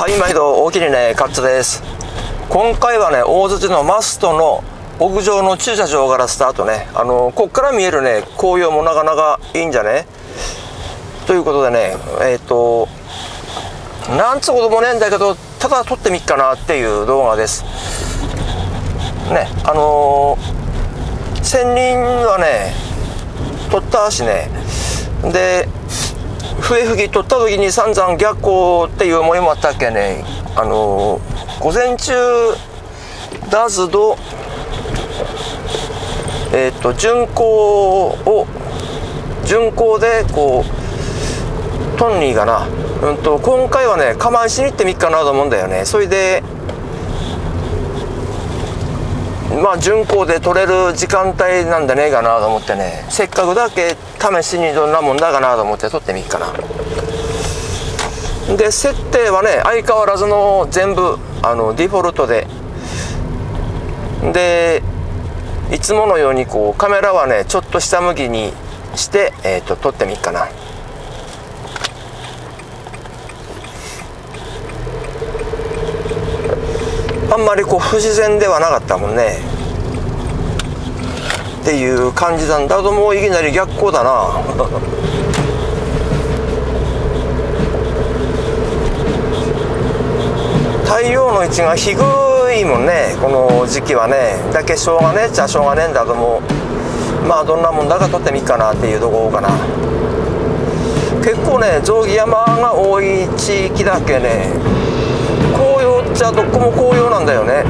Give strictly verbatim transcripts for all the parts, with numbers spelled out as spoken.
はい、毎度大きにね、カッツです。今回はね、大槌のマストの屋上の駐車場からスタートね。あのこっから見えるね、紅葉もなかなかいいんじゃねということでね、えっ、ー、となんつうこともねえんだけど、ただ撮ってみっかなっていう動画ですね。あのー、仙人はね撮ったしね、で笛吹き取った時に散々逆光っていう思いもあったっけね。あのー、午前中だずどえっ、ー、と巡航を巡航でこうトンニーがな、うんと今回はね我慢しに行ってみっかなと思うんだよね。それでまあ巡航で取れる時間帯なんでねえかなと思ってね、せっかくだけ試しにどんなもんだかなと思って撮ってみっかな。で設定はね相変わらずの全部あのデフォルトで、でいつものようにこうカメラはねちょっと下向きにして、えー、と撮ってみっかな。あんまりこう不自然ではなかったもんねっていう感じなんだと、もういきなり逆光だな太陽の位置が低いもんね、この時期はね。だけしょうがねえっちゃしょうがねえんだと、もうまあどんなもんだか撮ってみっかなっていうところかな。結構ね象牙山が多い地域だけね、紅葉っちゃどこも紅葉なんだよね。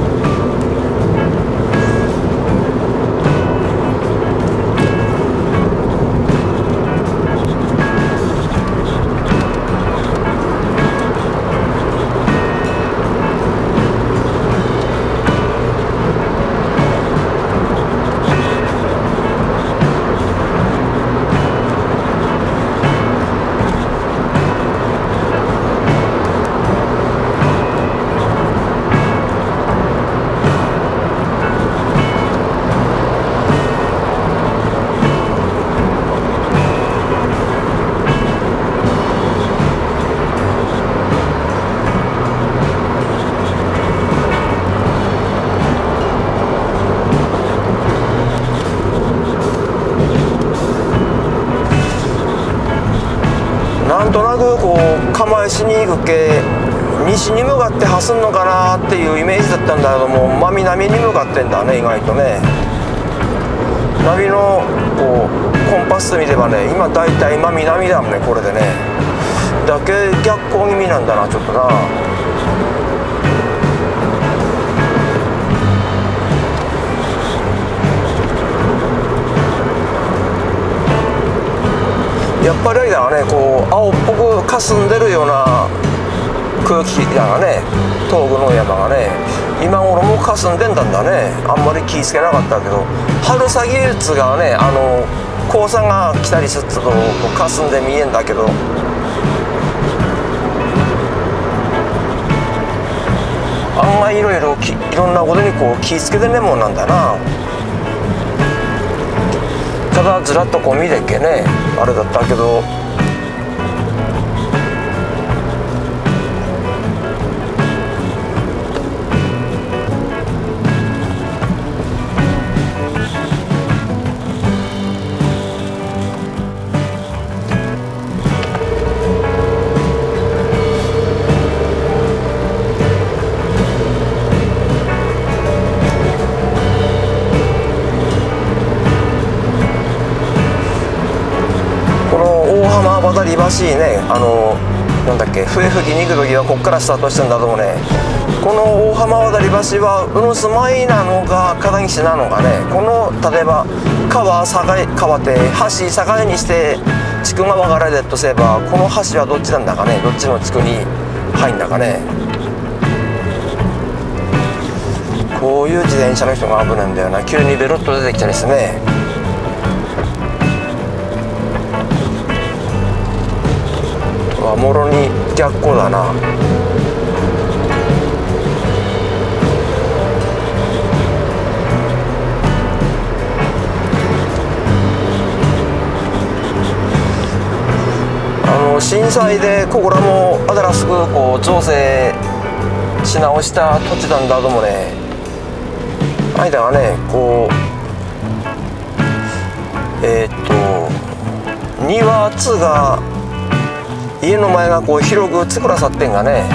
なんとなくこう構えしに行くけ西に向かって走んのかなっていうイメージだったんだけども、真南に向かってんだね、意外とね。ナビのこうコンパス見ればね、今だいたい真南だもんね、これでね。だけ逆光気味なんだな、ちょっとな。やっぱりあれだね、こう青っぽく霞んでるような空気だがね、東部の山がね今頃も霞んでんだんだね。あんまり気ぃつけなかったけど、春先技術がね、あの黄砂が来たりするとこう霞んで見えんだけど、案外いろいろいろんなことにこう気ぃつけてねもんなんだな。ただずらっとこう見てっけね、あれだったけど。渡り橋ね、あのなんだっけ、笛吹きに行く時はこっからスタートしてんだと思うね。この大浜渡り橋は鵜住居なのか片岸なのかね。この例えば川境川って橋境にして地区が分かれてるとすれば、この橋はどっちなんだかね、どっちの地区に入んだかね。こういう自転車の人が危ないんだよな。急にベロッと出てきたりしてね。もろに逆光だな。 の震災でここらも新しくこう造成し直した土地なんだともね、間がねこうえー、っと庭つが家の前がこう広く作らさってんがね、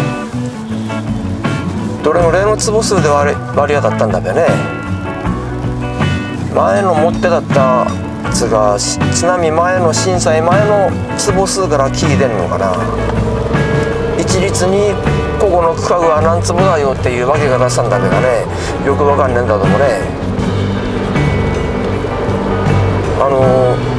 どれぐらいの坪数で割り割り当たったんだべね。前の持ってだったつが津波前の震災前の坪数から聞いてんのかな。一律にここの区画は何坪だよっていうわけが出したんだけどね、よくわかんねえんだともね。あのー、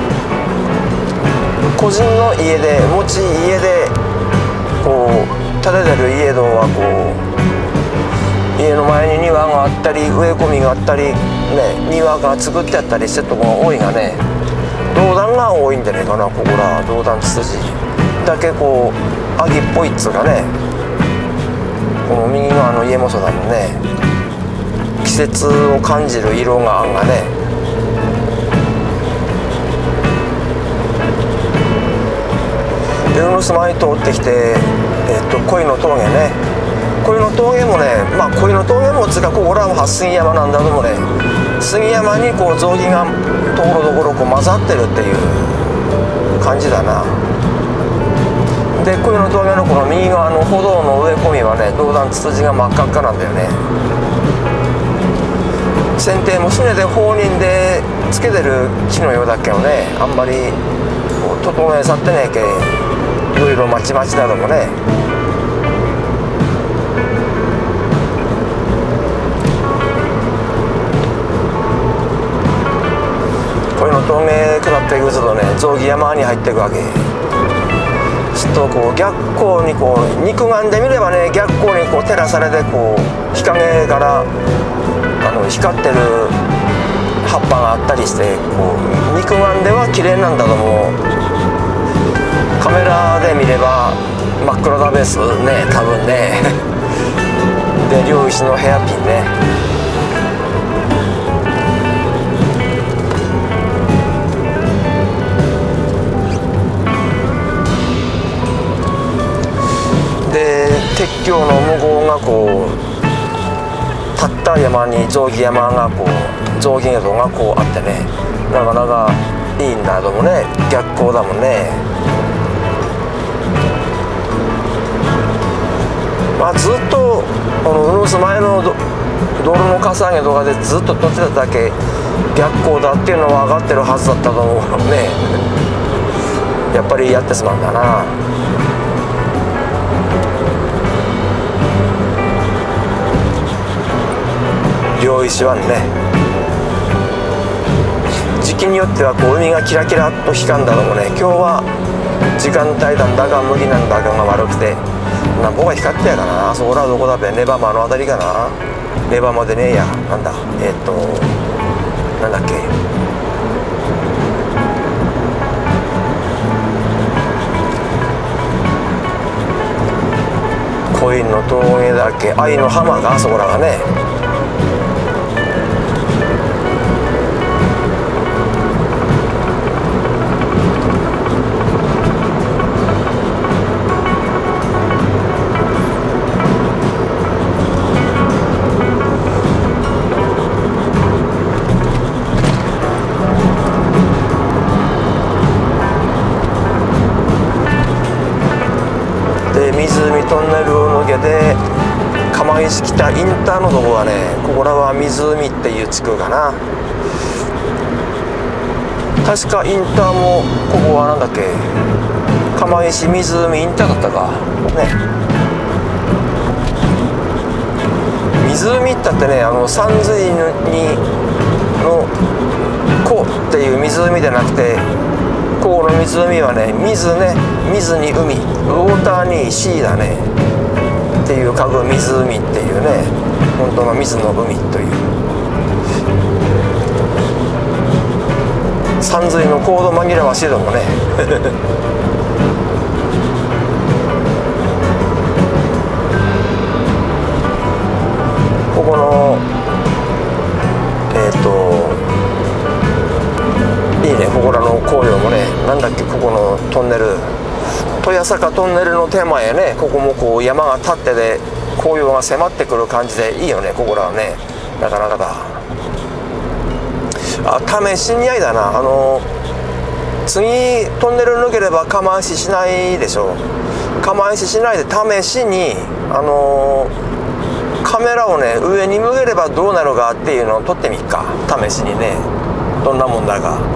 個人の家で持ち家でこう建ててる家のはこう家の前に庭があったり植え込みがあったりね、庭が作ってあったりしてるとこが多いがね、銅弾が多いんじゃないかな。ここら銅弾ツツジだけこうアギっぽいっつうかね、この右側の家もそうだもんね。季節を感じる色があんがね。でうぬすまに通ってきて、えっと恋の峠ね、恋の峠もね、まあ恋の峠もつかここらも杉山なんだけどもね、杉山にこう雑木がところどころこう混ざってるっていう感じだな。で恋の峠のこの右側の歩道の植え込みはね、銅弾ツツジが真っ赤っかなんだよね。剪定も船で放任でつけてる木のようだけどね、あんまりこう整えさってねえけ、いろいろまちまちだともね。恋の峠下っていくとね、雑木山に入っていくわけ。ちょっとこう逆光にこう肉眼で見ればね、逆光にこう照らされてこう日陰からあの光ってる葉っぱがあったりして、こう肉眼では綺麗なんだとも、カメラで見れば真っ黒だべすね、多分ね。で両石のヘアピンね。で鉄橋の向こうがこう立った山に雑木山がこう雑木などがこうあってね、なかなかいいんだともね、逆光だもんね。まあずっとこのうぬす前の道路のかさ上げとかでずっと土地だけ逆光だっていうのは分かってるはずだったと思うね。やっぱりやってしまうんだな。両石湾ね、時期によってはこう海がキラキラっと光んだのもね、今日は時間帯なんだか麦なんだかが悪くてなんぼが光ってやかな。そこらどこだべ、ネバマのあたりかな。ネバマでねえや、なんだえー、っとなんだっけ、恋の峠だっけ、愛の浜がそこらがね。湖トンネルを抜けて釜石北インターのとこはね、ここらは湖っていう地区かな。確かインターもここはなんだっけ、釜石湖インターだったかね。湖ったってね、あの山水にの湖っていう湖じゃなくて、ここの湖はね、水ね、水に海、ウォーターにシーだねっていう家具、湖っていうね、本当の水の海という。山水のコード紛らわしいのもね。ここのえっ、ー、といいね、ここらの紅葉もね、なんだっけ、ここのトンネル豊坂トンネルの手前ね、ここもこう山が立ってで紅葉が迫ってくる感じでいいよね、ここらはね。なかなかだ。あ、試しにあいだな、あの次トンネル抜ければ釜石市内でしょ。釜石市内で試しにあのカメラをね上に向ければどうなるかっていうのを撮ってみっか、試しにね、どんなもんだか。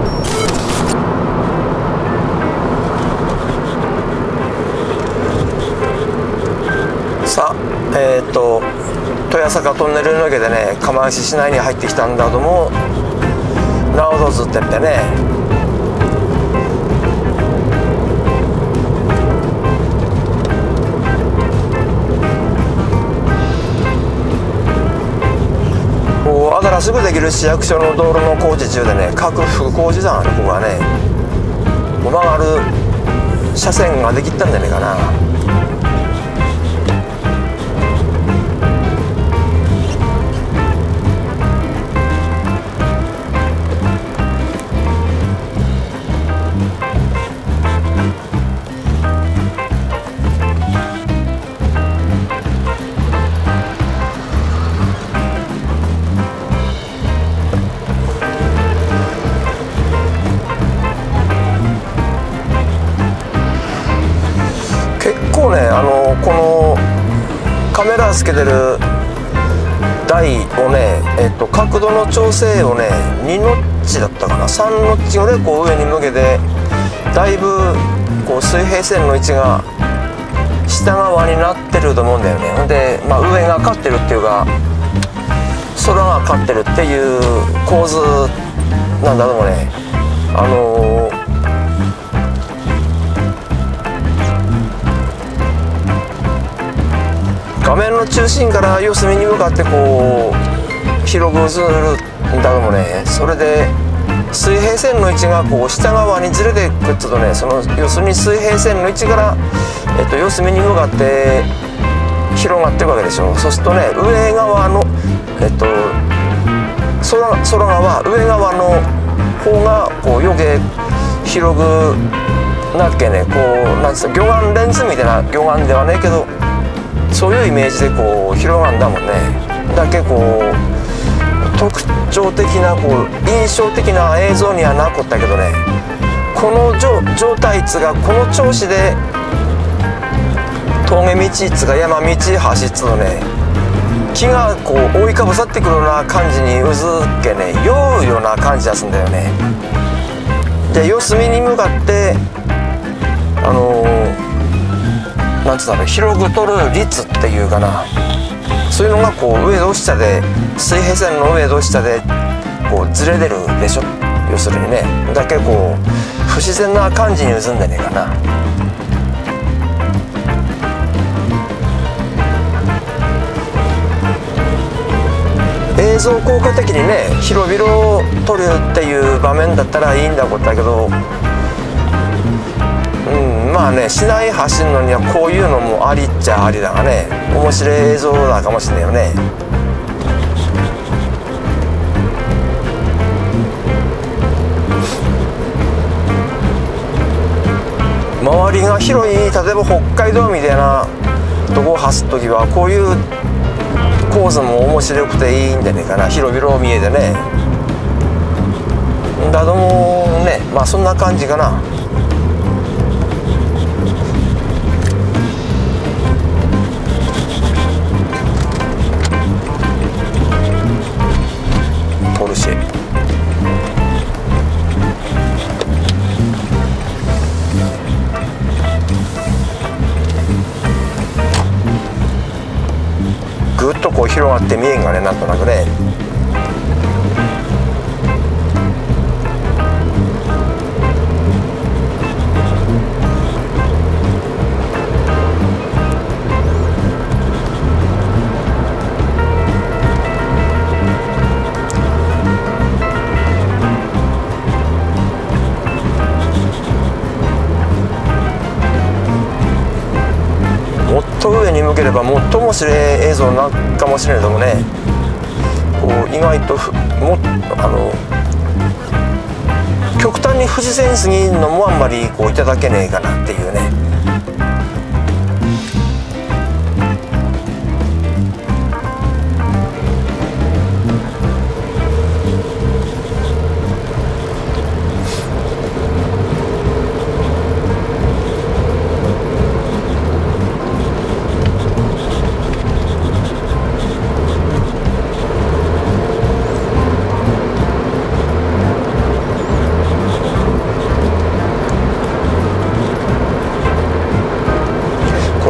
さあ、えー、っと豊坂トンネル抜けてね、釜石市内に入ってきたんだども、なおどずってってね、こう新しくできる市役所の道路の工事中でね、拡幅工事だね、ここはね。曲がる車線ができたんじゃねえかな。ね、あのこのカメラつけてる台をね、えっと、角度の調整をねにノッチだったかな、さんノッチぐらいこう上に向けて、だいぶこう水平線の位置が下側になってると思うんだよね。ほんで、まあ、上が勝ってるっていうか空が勝ってるっていう構図なんだと思うね。あのー画面の中心から四隅に向かってこう広く映るんだともね、それで水平線の位置がこう下側にずれていくっつうとね、その要するに水平線の位置から、えっと、四隅に向かって広がっていくわけでしょ。そうするとね、上側のえっと空空側上側の方がこう余計広くなっけね、こうなんつうの、魚眼レンズみたいな、魚眼ではねえけどそういうイメージでこう広がるんだもんね。だけこう特徴的なこう印象的な映像にはなかったけどね、この状態っつがこの調子で峠道っつが山道走っつうね、木がこう覆いかぶさってくるような感じにうずっけね、酔うような感じがするんだよね。で四隅に向かってあのーなんつうんだろう、広く撮る率っていうかな、そういうのがこう上と下で水平線の上と下でこうずれてるでしょ、要するにね。だけこう不自然な感じに映んでねえかな。映像効果的にね広々撮るっていう場面だったらいいんだことだけど、うん、まあね、市内走るのにはこういうのもありっちゃありだがね、面白い映像だかもしれないよね。周りが広い、例えば北海道みたいなとこを走る時はこういうコースも面白くていいんじゃねえかな、広々見えてね。だどもね、まあそんな感じかな。ポルシェぐっとこう広がって見えんがね、なんとなくね。もっと上に向ければもっと面白い映像になるかもしれないけどもね、こう意外とふもあの極端に不自然すぎるのもあんまりこういただけねえかなっていうね。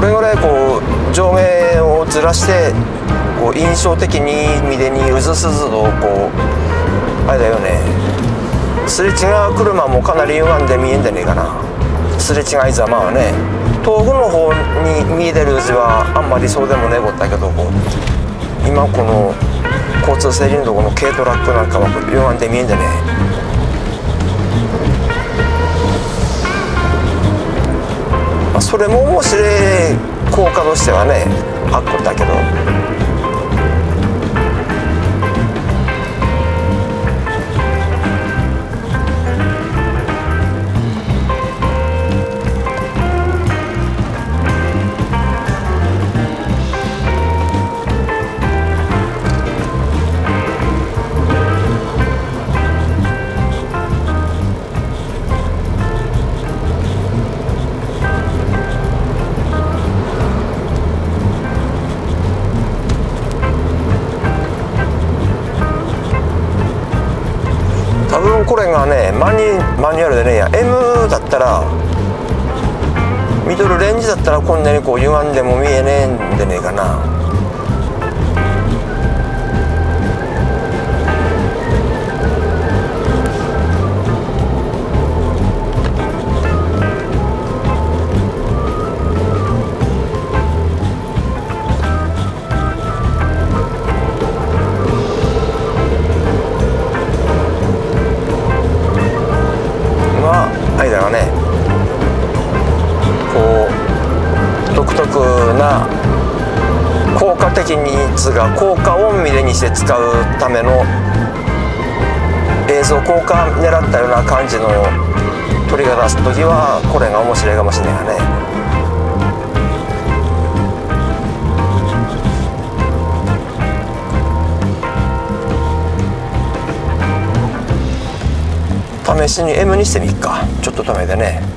れぐらいこう上下をずらしてこう印象的に右にうずすずとこうあれだよね、すれ違う車もかなり歪んで見えんじゃねえかな。すれ違いざまはね、遠くの方に見えてるうちはあんまりそうでもねえこったけど、こう今この交通整理のところの軽トラックなんかは歪んで見えんじゃねえ。まあ、それも面白い効果としてはねあっこったけど、多分これがねマニ、マニュアルでね、エム だったらミドルレンジだったらこんなにこう歪んでも見えねえんでねえかな。間がねこう独特な効果的につが効果音ミレにして使うための映像効果狙ったような感じの鳥が出す時はこれが面白いかもしれないがね。試しに エム にしてみっか。ちょっと止めてね。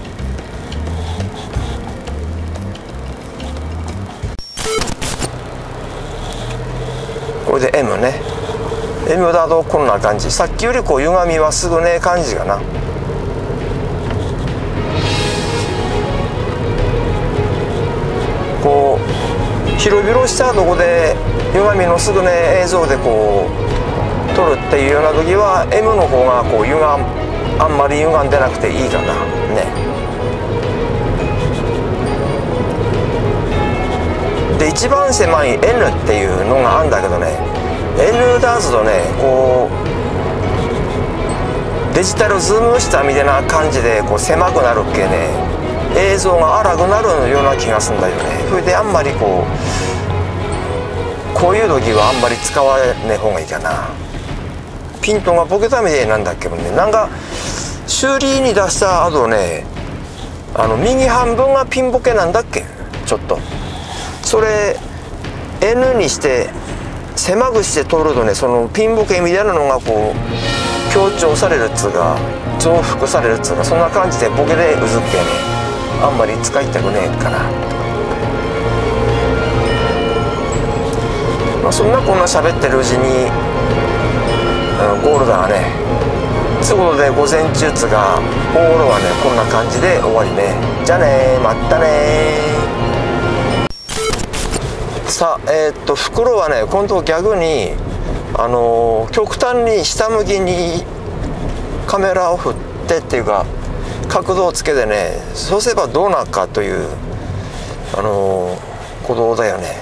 これで エム ね。 エム だとこんな感じ。さっきよりこう歪みはすぐねえ感じかな。こう広々したとこで歪みのすぐね映像でこう撮るっていうような時は エム の方がこう歪んあんまり歪んでなくていいかなね。で一番狭い エヌ っていうのがあるんだけどね、 エヌ だとねこうデジタルズームしたみたいな感じでこう狭くなるっけね、映像が荒くなるような気がするんだよね。それであんまりこうこういう時はあんまり使わねえ方がいいかな。ピントがボケたみたいなんだけどね、なんか修理に出した後ね、あの右半分がピンボケなんだっけ、ちょっとそれ エヌ にして狭くして撮るとね、そのピンボケみたいなのがこう強調されるっつうか増幅されるっつうか、そんな感じでボケでうずっけねあんまり使いたくねえかな。まあそんなこんな喋ってるうちに、うん、ゴールだがね。ということで午前中つがオールはねこんな感じで終わりね。じゃあねまたね。さあえー、っと袋はね今度逆にあのー、極端に下向きにカメラを振ってっていうか角度をつけてね、そうすればどうなるかというあのー、ことだよね。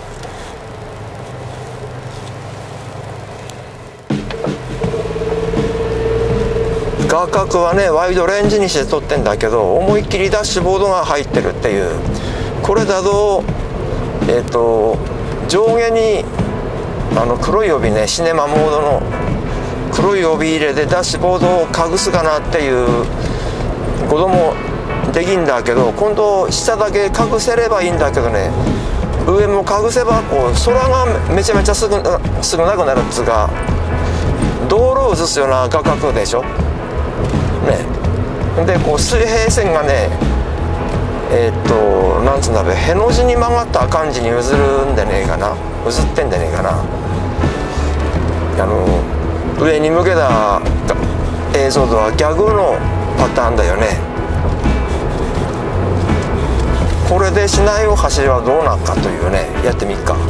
画角はねワイドレンジにして撮ってんだけど、思いっきりダッシュボードが入ってるっていう。これだとえっと上下にあの黒い帯ね、シネマモードの黒い帯入れでダッシュボードを隠すかなっていうこともできんだけど、今度下だけ隠せればいいんだけどね、上も隠せばこう空がめちゃめちゃすぐすぐなくなるっつうか、道路を映すような画角でしょね。でこう水平線がねえー、っとなんつうんだべ、への字に曲がった感じに映るんでねえかな、映ってんでねえかな。あの上に向けた映像とは逆のパターンだよね。 これで市内を走りはどうなるかというね、やってみっか。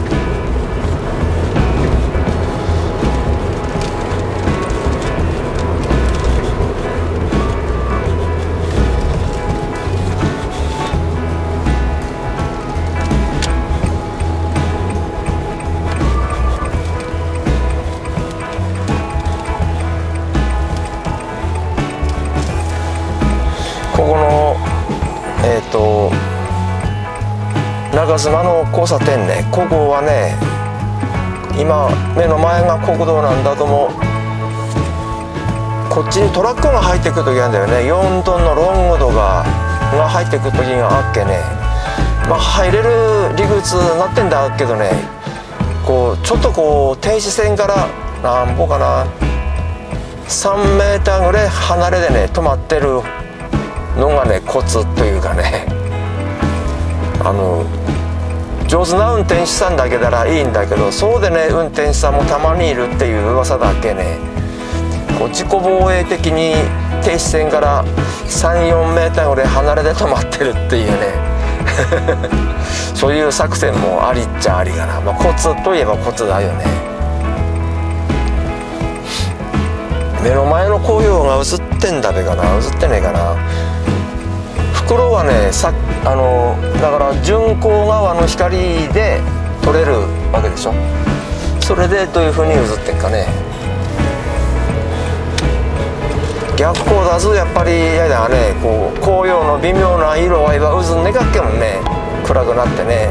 ここのえっと長妻の交差点ね、ここはね、今目の前が国道なんだとも、こっちにトラックが入ってくる時あるんだよね。よんトンのロングドがが入ってくる時があっけね、まあ入れる理屈になってんだけどね、こうちょっとこう停止線からなんぼかなさんメーターぐらい離れでね止まってるのがねコツというかね、あの上手な運転手さんだけならいいんだけど、そうでね運転手さんもたまにいるっていう噂だけね、こう自己防衛的に停止線からさんよんメーターぐらい離れで止まってるっていうねそういう作戦もありっちゃありかな。まあ、コツといえばコツだよね。目の前の紅葉が映ってんだべかな、映ってねえかな。袋はねさあのだから巡光側の光で撮れるわけでしょ。それでどういう風に映ってっかね。逆光だとやっぱりやだね、こう紅葉の微妙な色合いは映んねかっけもんね、暗くなってね。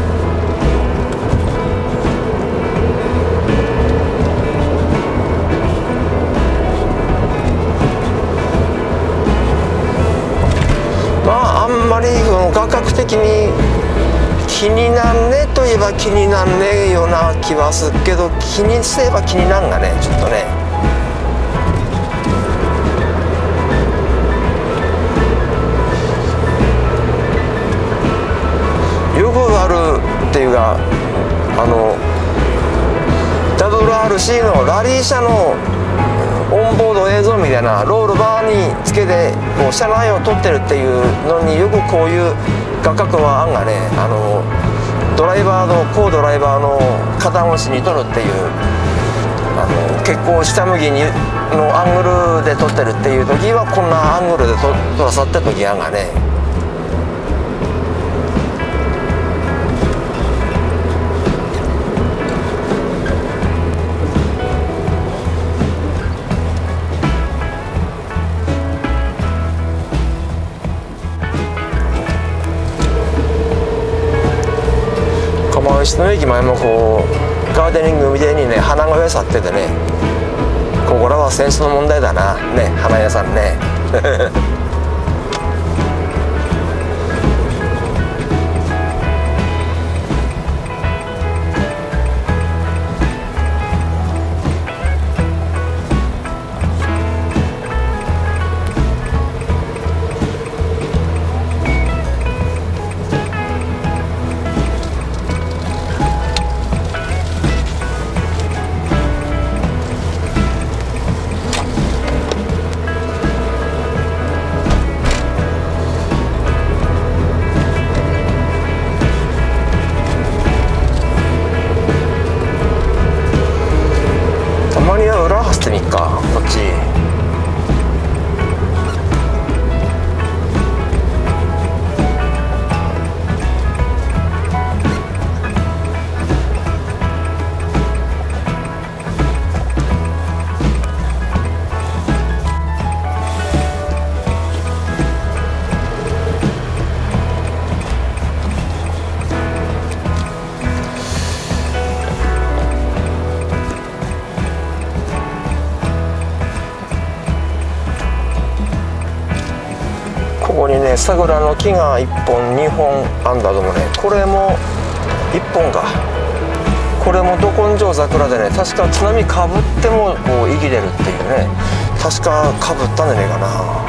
まああんまりその画角的に気になんねえといえば気になんねえような気はするけど、気にすれば気になんがねちょっとね。よくあるっていうか、あの ダブリューアールシー のラリー車のオンボード映像みたいなロールバーにつけてこう車内を撮ってるっていうのによくこういう画角はあんがね、あのドライバーのコードライバーの肩越しに撮るっていう、あの結構下向きにのアングルで撮ってるっていう時はこんなアングルで撮撮らさってる時あんがね。釜石の駅前もこうガーデニングみたいにね花が植えさっててね、ここらはセンスの問題だなね、花屋さんね裏走ってみっか、こっち。ここにね桜の木がいっぽんにほんあんだともね、これもいっぽんか、これもど根性桜でね、確か津波かぶってもこう生きれるっていうね、確かかぶったんじゃねえかな。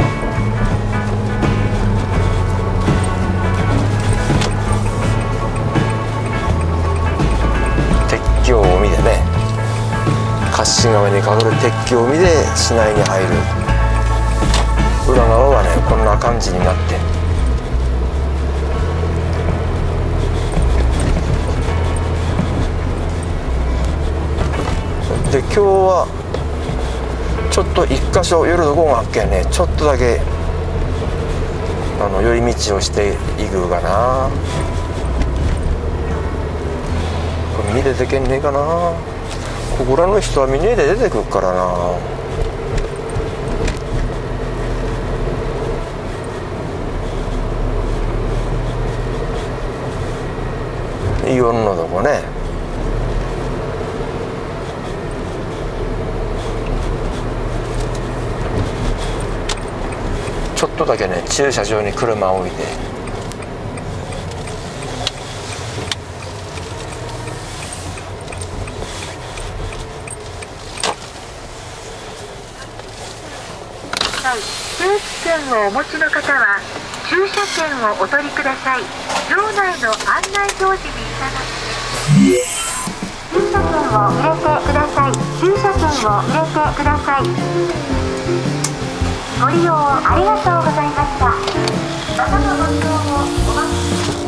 鉄橋を見てね、柏川にかかる鉄橋を見て市内に入る。裏側はねこんな感じになって、 日はちょっと一箇所夜の午後があっけね、ちょっとだけあの寄り道をしていくかな。これ見で出てけんねえかな。ここらの人は見ねえで出てくるからな。イオンのとこね。ちょっとだけね駐車場に車を置いて、 定期券をお持ちの方は駐車券をお取りください。場内の案内表示に従って駐車券を入れてください。駐車券を入れてください。ご利用ありがとうございました。またのご利用をお待ち。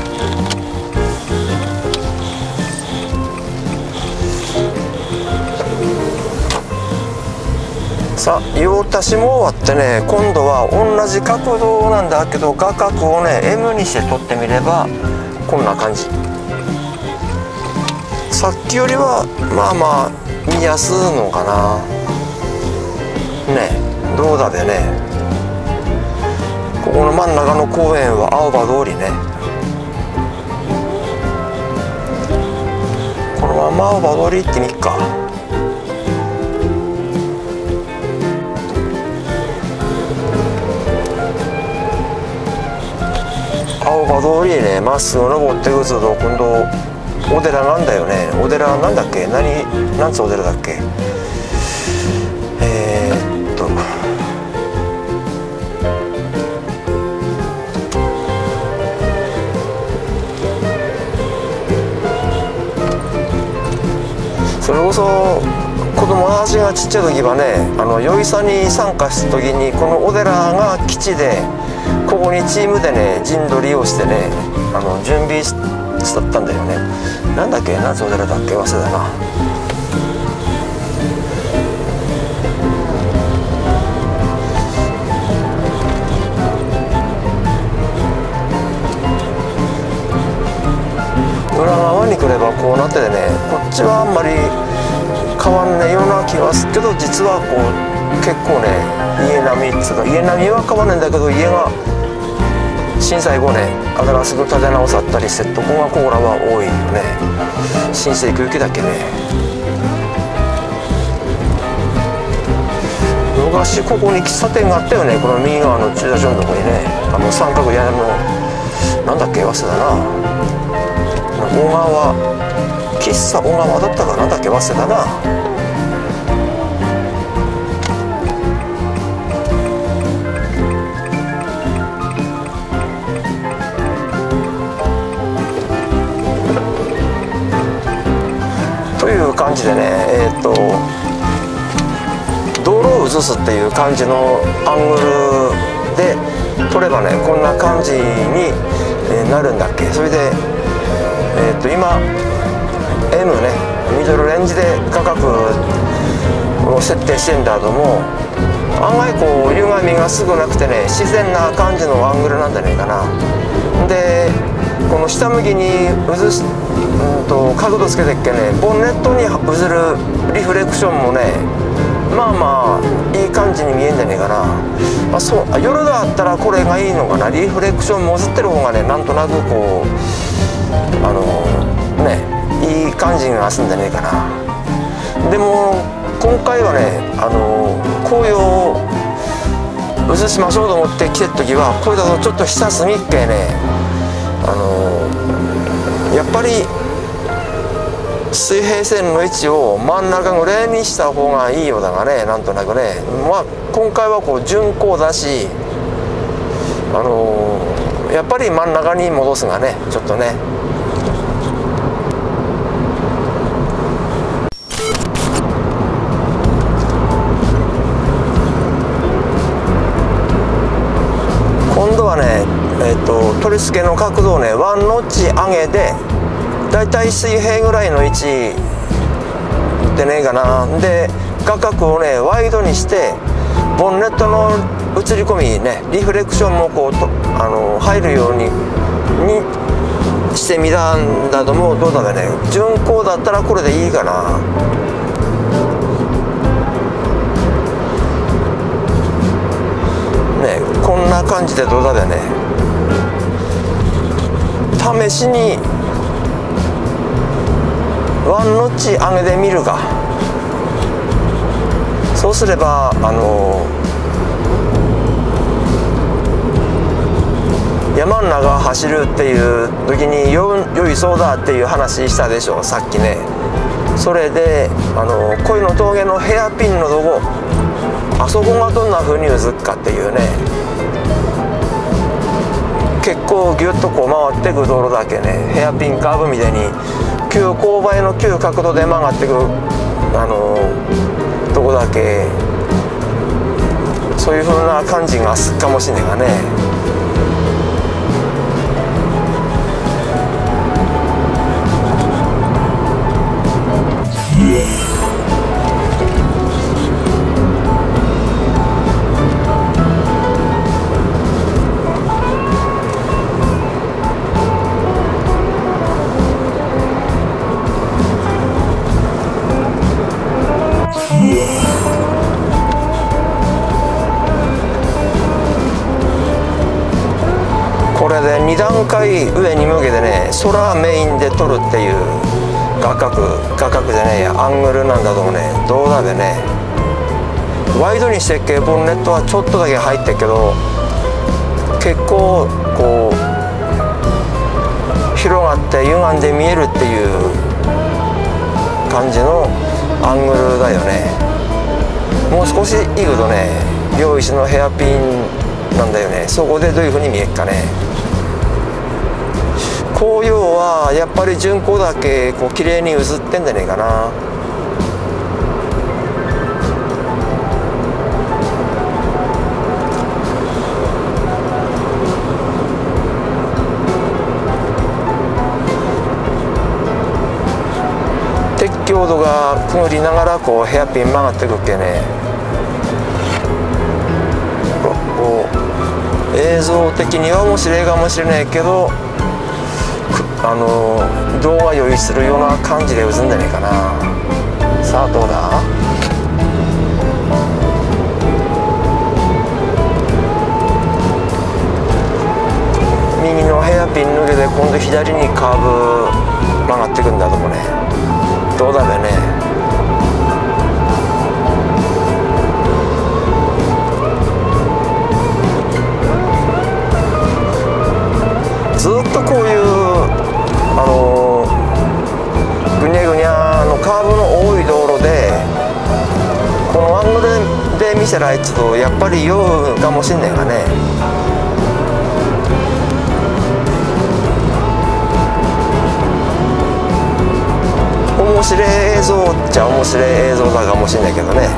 さあ用足しも終わってね、今度は同じ角度なんだけど画角をね エム にして撮ってみればこんな感じ。さっきよりはまあまあ見やすいのかなね。どうだべね。ここの真ん中の公園は青葉通りね。このまま青葉通り行ってみっか。青葉通りねまっすぐ登ってくると今度お寺なんだよね。お寺なんだっけ、何なんつお寺だっけ。えー、っとそれこそ子供たちがちっちゃい時はね、あのよいさに参加した時にこのお寺が基地でここにチームでね陣取りをしてね、あの準備しだったんだよね。なんだっけ、なんつお寺だっけ、忘れたな。裏側に来ればこうなっててね、こっちはあんまり変わんねえような気はするけど、実はこう結構ね家並みっつうか、家並みは変わんないんだけど家が震災後ね新しく建て直さったりしてとこがここらは多いよね。新生区域だけね。昔ここに喫茶店があったよね。この右側の駐車場のとこにね、あの三角屋根のなんだっけ忘れたな。小川喫茶小川だったかなんだっけ忘れたな。という感じでね、えー、っと道路を映すっていう感じのアングルで撮ればねこんな感じになるんだっけ。それで、えー、っと今 エム ねミドルレンジで価格を設定してんだけども、案外こう歪みが少なくてね自然な感じのアングルなんじゃないかな。でこの下向きに映すうんと角度つけてっけね、ボンネットに映るリフレクションもねまあまあいい感じに見えんじゃねえかな。まあ、そう夜だったらこれがいいのかな。リフレクションも映ってる方がねなんとなくこうあのねいい感じがすんじゃねえかな。でも今回はねあの紅葉を映しましょうと思って来てる時はこれだとちょっと下隅っけねあのやっぱり水平線の位置を真ん中ぐらいにした方がいいようだがね、なんとなくね、まあ今回はこう巡航だし、あのー、やっぱり真ん中に戻すがね、ちょっとね。今度はね、えーと、取り付けの角度をね、ワンノッチ上げで、だいたい水平ぐらいの位置ってねえかな。で画角をねワイドにしてボンネットの映り込みねリフレクションもこうとあの入るようににしてみたんだと思う。どうだべね、巡航だったらこれでいいかな。ね、こんな感じでどうだべね。試しにワンノッチ上げてみるか。そうすればあの山の中走るっていう時によ良いそうだっていう話したでしょさっきね。それであの恋の峠のヘアピンのとこ、あそこがどんな風に映るかっていうね、結構ギュッとこう回ってく道路だけね、ヘアピンカーブみたいに急勾配の急角度で曲がってくあのとこだけ、そういう風な感じがすっかもしれんがね。これでに段階上に向けてね空メインで撮るっていう画角画角じゃねえやアングルなんだと思うね。どうだべね、ワイドにしてっけボンネットはちょっとだけ入ってっけど結構こう広がって歪んで見えるっていう感じのアングルだよね。もう少しいくとね両石のヘアピンなんだよね。そこでどういう風に見えっかね。紅葉はやっぱり巡航だけこう綺麗に映ってんじゃねえかな。鉄橋度がくぐりながらこうヘアピン曲がってくっけね。こう映像的には面白いかもしれないけどあの動画用意するような感じで映んじゃねえかな。さあどうだ。右のヘアピン抜けて今度左にカーブ曲がってくんだと思うね。どうだべね。ずっとこういうあのぐにゃぐにゃのカーブの多い道路でこのアングルで見せられちゃうとやっぱり酔うかもしんないがね。面白い映像っちゃ面白い映像だかもしんないけどね。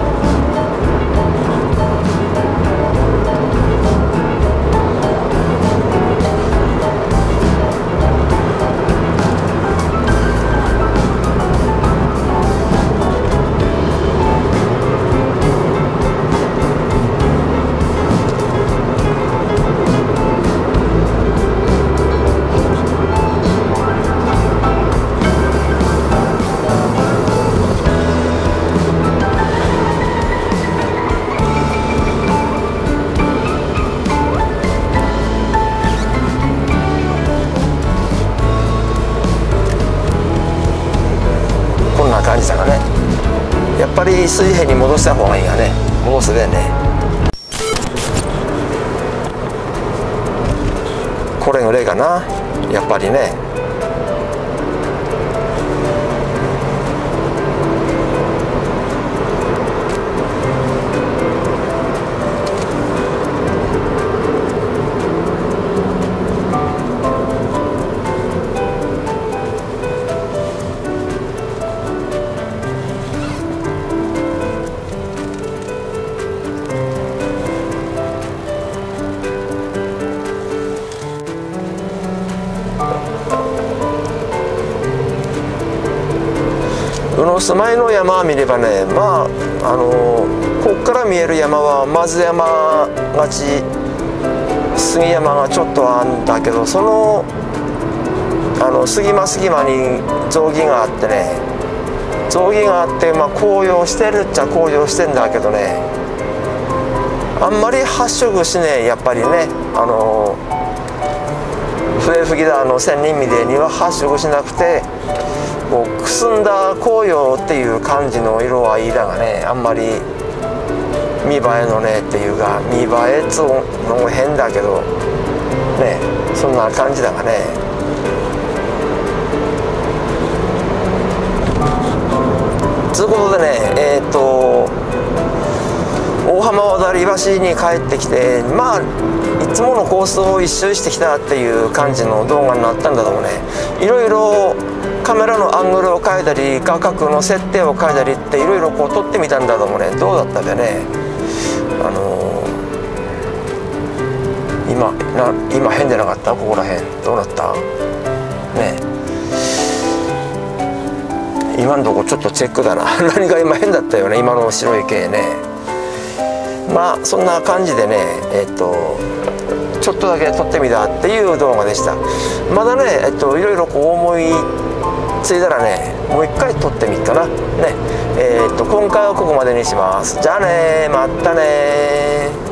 感じだがね。やっぱり水平に戻した方がいいがね。戻すでね。これぐらいかなやっぱりね。 す前の山見ればね、まああのここから見える山は松山町杉山がちょっとあるんだけど、そのあの杉間杉間に雑木があってね、雑木があって、まあ、紅葉してるっちゃ紅葉してんだけどね、あんまり発色しねえ、やっぱりね、あの笛吹きだの千人見でには発色しなくて、こうくすんだ紅葉っていう感じの色はいいだがね、あんまり見栄えのねっていうか、見栄えっつうのも変だけどね、そんな感じだがね。ということでね、えっと大浜渡り橋に帰ってきて、まあいつものコースを一周してきたっていう感じの動画になったんだけどもね、いろいろカメラのアングルを変えたり画角の設定を変えたりっていろいろこう撮ってみたんだけどもね、どうだったかね。あのー、今な今変じゃなかった？ここら辺どうなったね。今のとこちょっとチェックだな何が今変だったよね、今の白い系ね。まあそんな感じでね、えっとちょっとだけ撮ってみたっていう動画でした。まだね、えっといろいろこう思いついたらね、もう一回撮ってみっかなね。えっと今回はここまでにします。じゃあね、またね。